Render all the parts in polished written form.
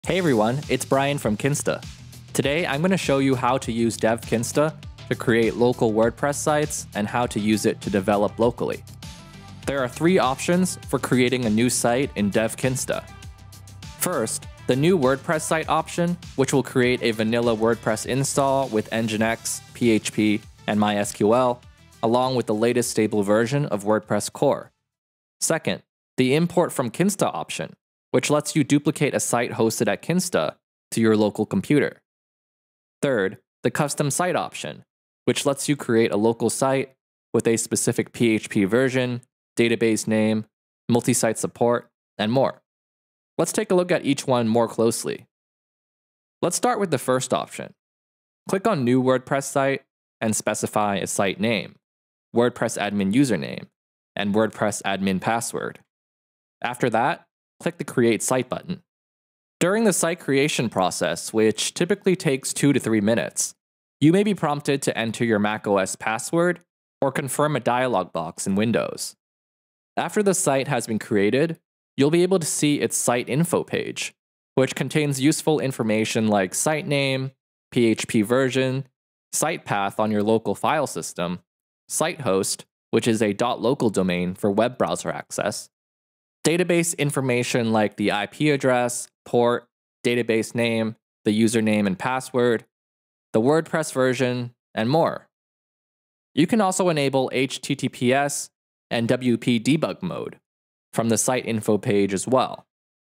Hey everyone, it's Brian from Kinsta. Today I'm going to show you how to use DevKinsta to create local WordPress sites and how to use it to develop locally. There are 3 options for creating a new site in DevKinsta. First, the new WordPress site option, which will create a vanilla WordPress install with Nginx, PHP, and MySQL, along with the latest stable version of WordPress core. Second, the import from Kinsta option, which lets you duplicate a site hosted at Kinsta to your local computer. Third, the custom site option, which lets you create a local site with a specific PHP version, database name, multi-site support, and more. Let's take a look at each one more closely. Let's start with the first option. Click on New WordPress Site and specify a site name, WordPress admin username, and WordPress admin password. After that, click the Create Site button. During the site creation process, which typically takes 2 to 3 minutes, you may be prompted to enter your macOS password or confirm a dialog box in Windows. After the site has been created, you'll be able to see its site info page, which contains useful information like site name, PHP version, site path on your local file system, site host, which is a .local domain for web browser access, database information like the IP address, port, database name, the username and password, the WordPress version, and more. You can also enable HTTPS and WP debug mode from the site info page as well.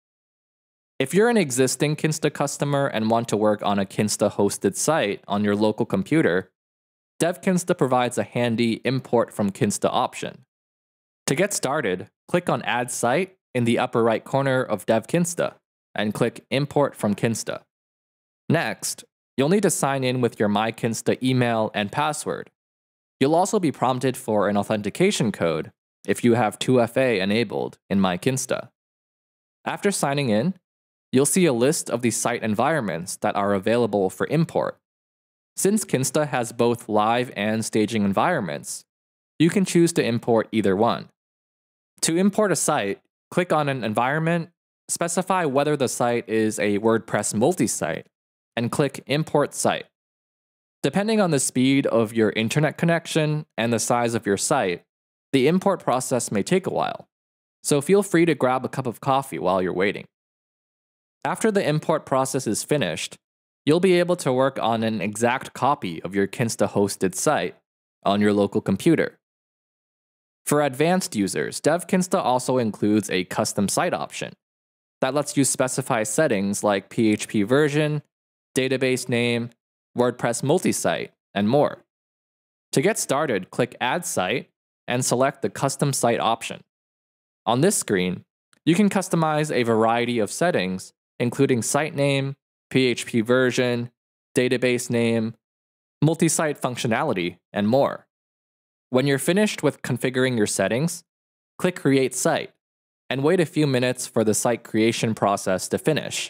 If you're an existing Kinsta customer and want to work on a Kinsta hosted site on your local computer, DevKinsta provides a handy import from Kinsta option. To get started, click on Add Site in the upper right corner of DevKinsta and click Import from Kinsta. Next, you'll need to sign in with your MyKinsta email and password. You'll also be prompted for an authentication code if you have 2FA enabled in MyKinsta. After signing in, you'll see a list of the site environments that are available for import. Since Kinsta has both live and staging environments, you can choose to import either one. To import a site, click on an environment, specify whether the site is a WordPress multi-site, and click Import Site. Depending on the speed of your internet connection and the size of your site, the import process may take a while, so feel free to grab a cup of coffee while you're waiting. After the import process is finished, you'll be able to work on an exact copy of your Kinsta hosted site on your local computer. For advanced users, DevKinsta also includes a custom site option that lets you specify settings like PHP version, database name, WordPress multi-site, and more. To get started, click Add Site and select the Custom Site option. On this screen, you can customize a variety of settings, including site name, PHP version, database name, multi-site functionality, and more. When you're finished with configuring your settings, click Create Site and wait a few minutes for the site creation process to finish.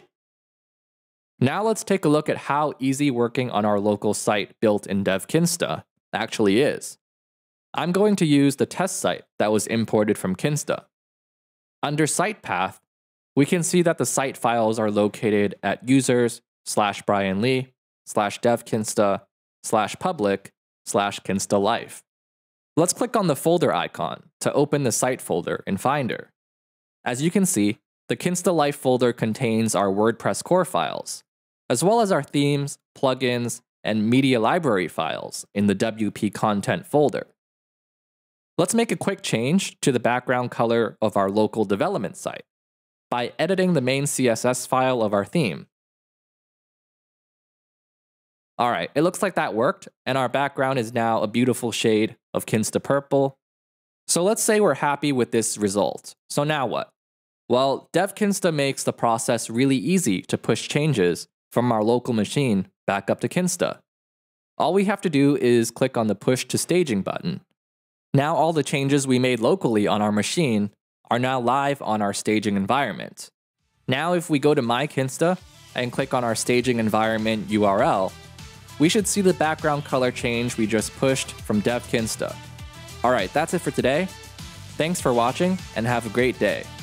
Now let's take a look at how easy working on our local site built in DevKinsta actually is. I'm going to use the test site that was imported from Kinsta. Under Site Path, we can see that the site files are located at users/brianlee/devkinsta/public/kinstalife. Let's click on the folder icon to open the site folder in Finder. As you can see, the Kinsta Life folder contains our WordPress core files, as well as our themes, plugins, and media library files in the WP content folder. Let's make a quick change to the background color of our local development site by editing the main CSS file of our theme. All right, it looks like that worked, and our background is now a beautiful shade of Kinsta purple. So let's say we're happy with this result. So now what? Well, DevKinsta makes the process really easy to push changes from our local machine back up to Kinsta. All we have to do is click on the Push to Staging button. Now all the changes we made locally on our machine are now live on our staging environment. Now if we go to MyKinsta and click on our staging environment URL, we should see the background color change we just pushed from DevKinsta. Alright, that's it for today. Thanks for watching and have a great day.